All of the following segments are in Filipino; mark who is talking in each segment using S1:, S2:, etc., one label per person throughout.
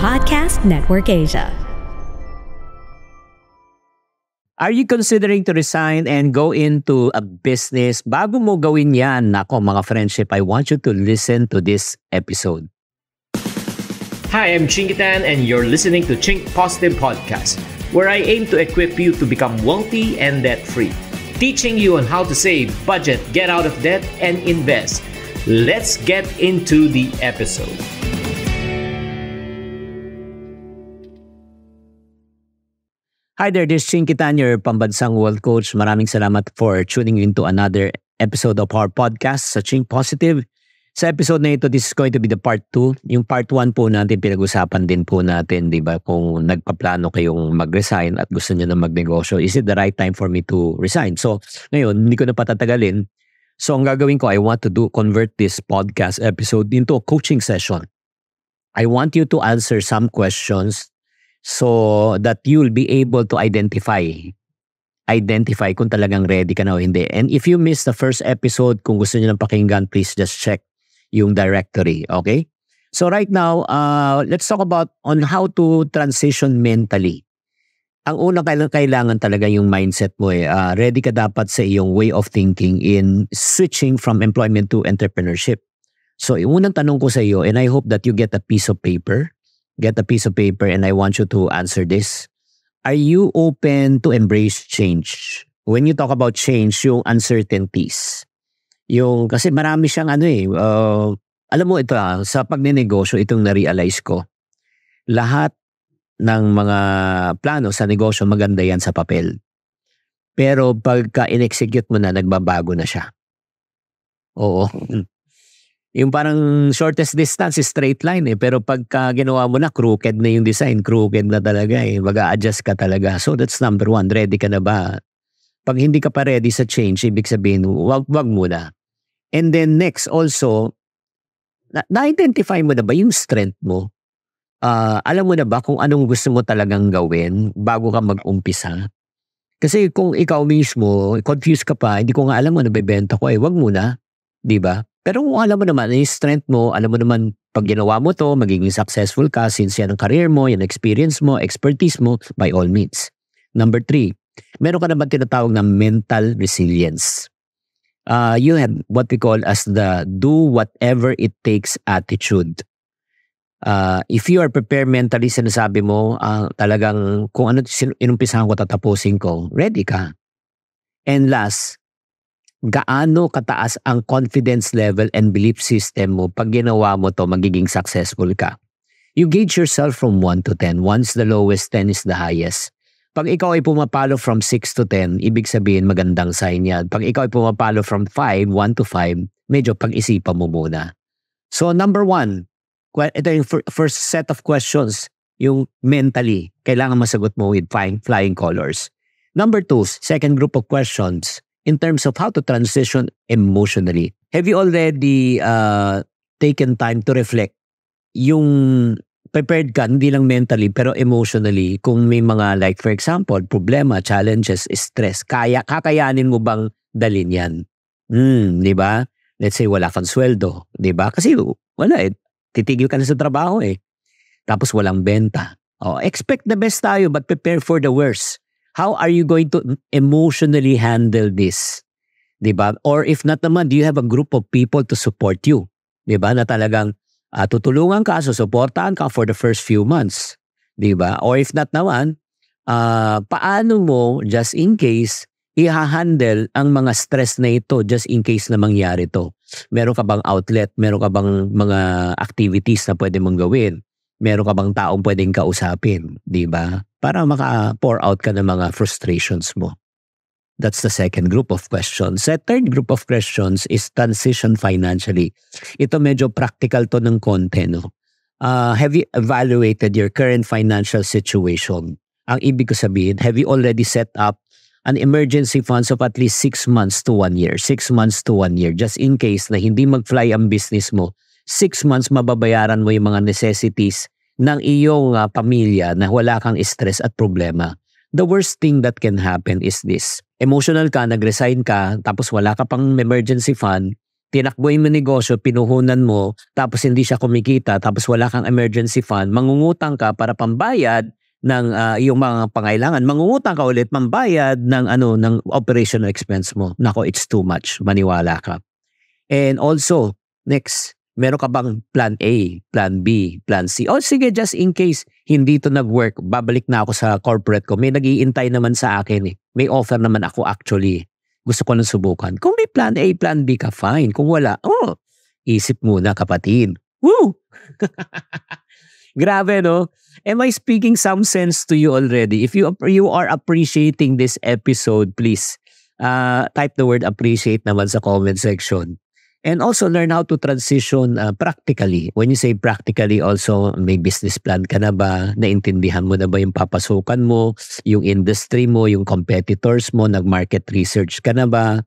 S1: Podcast Network Asia.
S2: Are you considering to resign and go into a business? Bago mo gawin yan, nako mga friendship, I want you to listen to this episode.
S3: Hi, I'm Chinkitan and you're listening to Chink Positive Podcast, where I aim to equip you to become wealthy and debt-free, teaching you on how to save, budget, get out of debt, and invest. Let's get into the episode.
S2: Hi there, this is Chinkitan, your pambansang wealth coach. Maraming salamat for tuning into another episode of our podcast sa Chink Positive. Sa episode na ito, this is going to be the part 2. Yung part 1 po natin, pinag-usapan din po natin, di ba? Kung nagpaplano kayong mag-resign at gusto nyo na magnegosyo, is it the right time for me to resign? So, ngayon, hindi ko na patatagalin. So, ang gagawin ko, I want to convert this podcast episode into a coaching session. I want you to answer some questions so that you'll be able to identify kung talagang ready ka na o hindi. And if you missed the first episode, kung gusto niyo lang pakinggan, please just check yung directory, okay? So right now, let's talk about on how to transition mentally. Ang unang kailangan talaga yung mindset mo eh. Ready ka dapat sa iyong way of thinking in switching from employment to entrepreneurship. So yung unang tanong ko sa iyo, and I hope that you get a piece of paper. Get a piece of paper and I want you to answer this. Are you open to embrace change? When you talk about change, yung uncertainties. Kasi marami siyang alam mo ito sa pagnenegosyo, itong na-realize ko. Lahat ng mga plano sa negosyo, maganda yan sa papel. Pero pagka in-execute mo na, nagbabago na siya. Oo. Yung parang shortest distance is straight line eh. Pero pagka ginawa mo na, crooked na yung design. Crooked na talaga eh. Mag-a-adjust ka talaga. So that's number 1. Ready ka na ba? Pag hindi ka pa ready sa change, ibig sabihin, wag muna. And then next also, na-identify mo na ba yung strength mo? Alam mo na ba kung anong gusto mo talagang gawin bago ka mag-umpisa? Kasi kung ikaw mismo, confused ka pa, hindi ko nga alam mo na bebenta ko, wag muna. Diba? Pero kung alam mo naman, yung strength mo, alam mo naman, pag ginawa mo to, magiging successful ka since yan ang career mo, yan experience mo, expertise mo, by all means. Number 3, meron ka naman tinatawag na mental resilience. You have what we call as the do whatever it takes attitude. If you are prepared mentally, sinasabi mo, talagang kung ano inumpisahan ko, tatapusin ko, ready ka. And last, gaano kataas ang confidence level and belief system mo pag ginawa mo to, magiging successful ka. You gauge yourself from 1 to 10. 1 is the lowest, 10 is the highest. Pag ikaw ay pumapalo from 6 to 10, ibig sabihin magandang sign yan. Pag ikaw ay pumapalo from 1 to 5, medyo pag-isipan mo muna. So number 1, ito yung first set of questions, yung mentally, kailangan masagot mo with flying colors. Number 2, second group of questions, in terms of how to transition emotionally. Have you already taken time to reflect? Yung prepared ka, hindi lang mentally, pero emotionally, kung may mga like for example, problema, challenges, stress, kakayanin mo bang dalin yan? Di ba? Let's say wala kang sweldo, di ba? Kasi wala titigil ka na sa trabaho Tapos walang benta. Expect the best tayo but prepare for the worst. How are you going to emotionally handle this? Diba? Or if not naman, do you have a group of people to support you? Diba? Na talagang tutulungan ka, susuportahan ka for the first few months. Diba? Or if not naman, paano mo, just in case, i-handle ang mga stress na ito just in case na mangyari to? Meron ka bang outlet? Meron ka bang mga activities na pwede mong gawin? Meron ka bang taong pwedeng kausapin? Diba? Para maka-pour out ka ng mga frustrations mo. That's the second group of questions. The third group of questions is transition financially. Ito medyo practical to ng konti, no? Have you evaluated your current financial situation? Ang ibig ko sabihin, have you already set up an emergency funds of at least 6 months to 1 year? 6 months to 1 year. Just in case na hindi mag-fly ang business mo, 6 months mababayaran mo yung mga necessities ng iyong pamilya na wala kang stress at problema. The worst thing that can happen is this. Emotional ka, nag-resign ka, tapos wala ka pang emergency fund, tinakbo yung negosyo, pinuhunan mo, tapos hindi siya kumikita, tapos wala kang emergency fund, mangungutang ka para pambayad ng iyong mga pangailangan. Mangungutang ka ulit, pambayad ng ng operational expense mo. Nako, it's too much. Maniwala ka. And also, next, meron ka bang plan A, plan B, plan C? O sige, just in case hindi to nag-work, babalik na ako sa corporate ko. May nag-iintay naman sa akin eh. May offer naman ako actually. Gusto ko lang subukan. Kung may plan A, plan B ka, fine. Kung wala, isip muna kapatid. Woo! Grabe, no? Am I speaking some sense to you already? If you are appreciating this episode, please type the word appreciate naman sa comment section. And also learn how to transition practically. When you say practically, also may business plan ka na ba? Naintindihan mo na ba yung papasukan mo, yung industry mo, yung competitors mo, nag-market research ka na ba?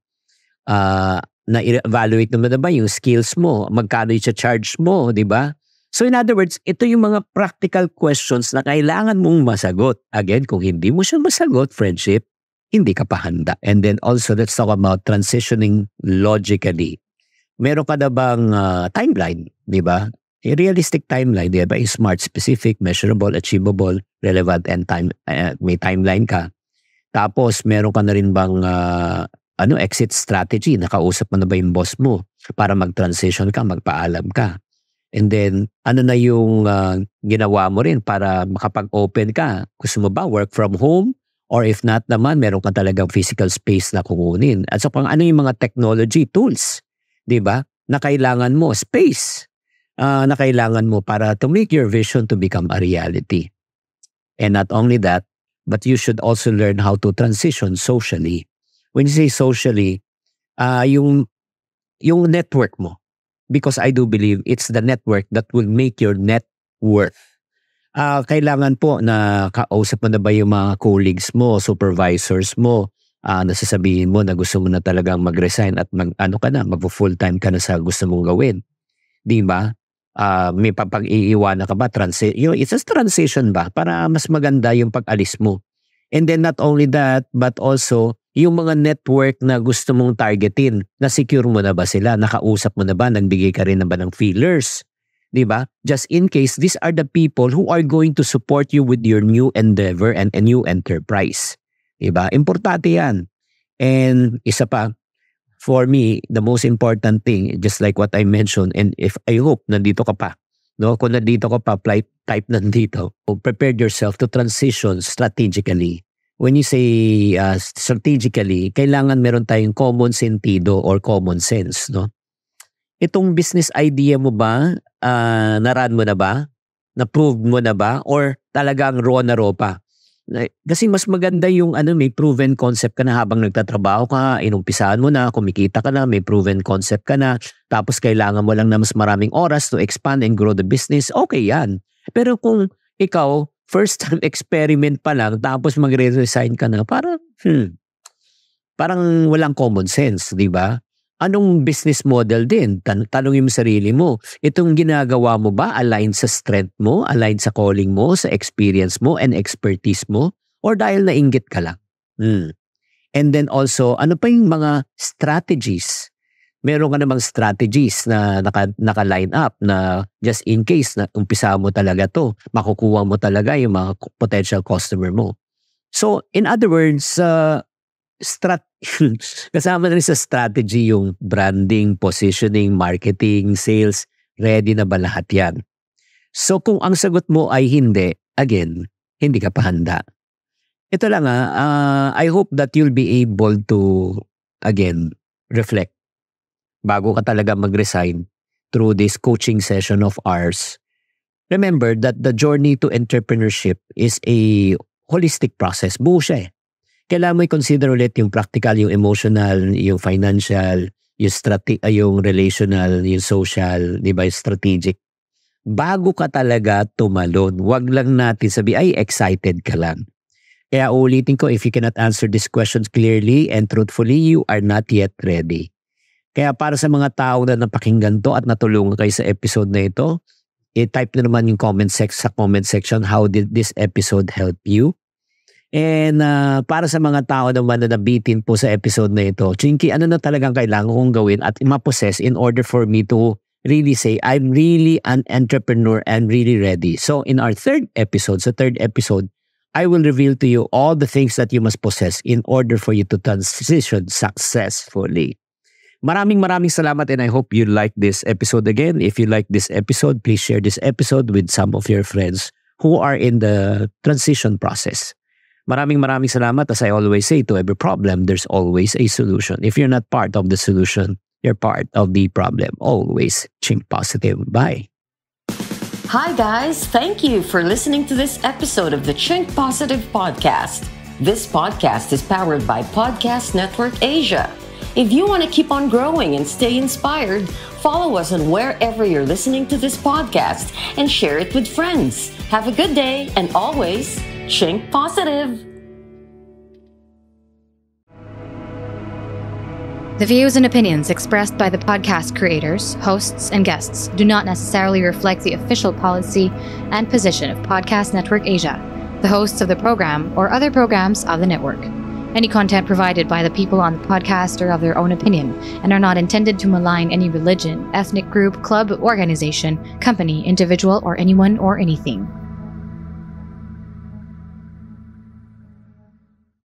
S2: Na-evaluate mo na ba yung skills mo? Magkano yung charge mo, di ba? So in other words, ito yung mga practical questions na kailangan mong masagot. Again, kung hindi mo siya masagot, friendship, hindi ka pa handa. And then also, let's talk about transitioning logically. Meron ka na bang timeline, di ba? A realistic timeline, di ba? Smart, specific, measurable, achievable, relevant, and may timeline ka. Tapos, meron ka na rin bang exit strategy? Nakausap mo na ba yung boss mo para mag-transition ka, magpaalam ka? And then, ano na yung ginawa mo rin para makapag-open ka? Gusto mo ba work from home? Or if not naman, meron ka talagang physical space na kukunin. At so, ano yung mga technology tools? Diba? Na kailangan mo, space, na kailangan mo para to make your vision to become a reality. And not only that, but you should also learn how to transition socially. When you say socially, yung network mo. Because I do believe it's the network that will make your net worth. Kailangan po na kausap mo na ba yung mga colleagues mo, supervisors mo, nasasabihin mo na gusto mo na talagang mag-resign at mag-full time ka na sa gusto mong gawin. Di ba? May papag-iiwanan ka ba? It's a transition ba? Para mas maganda yung pag-alis mo. And then not only that, but also yung mga network na gusto mong targetin, na-secure mo na ba sila? Nakausap mo na ba? Nagbigay ka rin na ba ng feelers? Di ba? Just in case, these are the people who are going to support you with your new endeavor and a new enterprise. Diba? Importante yan. And isa pa, for me, the most important thing, just like what I mentioned, and if I hope nandito ka pa, no? Kung nandito ka pa, type nandito. Prepare yourself to transition strategically. When you say strategically, kailangan meron tayong common sentido or common sense. No? Itong business idea mo ba, na-run mo na ba? Na-prove mo na ba? Or talagang raw na raw pa? Kasi mas maganda yung may proven concept ka na habang nagtatrabaho ka, inumpisahan mo na, kumikita ka na, may proven concept ka na, tapos kailangan mo lang na mas maraming oras to expand and grow the business, okay yan. Pero kung ikaw, first time experiment pa lang, tapos magre-resign ka na, parang walang common sense, di ba? Anong business model din? Tanungin mo sarili mo, itong ginagawa mo ba align sa strength mo, align sa calling mo, sa experience mo and expertise mo? Or dahil nainggit ka lang? And then also, ano pa yung mga strategies? Meron ka namang strategies na naka-line up na just in case na umpisa mo talaga to, makukuha mo talaga yung mga potential customer mo. So, in other words, kasama na rin sa strategy yung branding, positioning, marketing, sales. Ready na ba lahat yan? So kung ang sagot mo ay hindi, again, hindi ka pa handa. Ito lang I hope that you'll be able to, again, reflect bago ka talaga mag-resign through this coaching session of ours. Remember that the journey to entrepreneurship is a holistic process. Buo siya eh. Kailangan mo i-consider ulit yung practical, yung emotional, yung financial, yung relational, yung social, di ba, yung strategic. Bago ka talaga tumalon, wag lang natin sabi, ay excited ka lang. Kaya ulitin ko, if you cannot answer these questions clearly and truthfully, you are not yet ready. Kaya para sa mga tao na napakinggan to at natulungan kayo sa episode na ito, i-type na naman yung sa comment section, how did this episode help you? And para sa mga tao naman na nabitin po sa episode na ito, Chinky, ano na talagang kailangan kong gawin at ma-possess in order for me to really say, I'm really an entrepreneur and really ready. So in our third episode, I will reveal to you all the things that you must possess in order for you to transition successfully. Maraming salamat, and I hope you like this episode again. If you like this episode, please share this episode with some of your friends who are in the transition process. Maraming salamat. As I always say, to every problem, there's always a solution. If you're not part of the solution, you're part of the problem. Always think positive. Bye.
S1: Hi guys, thank you for listening to this episode of the Think Positive Podcast. This podcast is powered by Podcast Network Asia. If you want to keep on growing and stay inspired, follow us on wherever you're listening to this podcast and share it with friends. Have a good day and always think positive.
S4: The views and opinions expressed by the podcast creators, hosts, and guests do not necessarily reflect the official policy and position of Podcast Network Asia, the hosts of the program, or other programs of the network. Any content provided by the people on the podcast are of their own opinion and are not intended to malign any religion, ethnic group, club, organization, company, individual, or anyone or anything.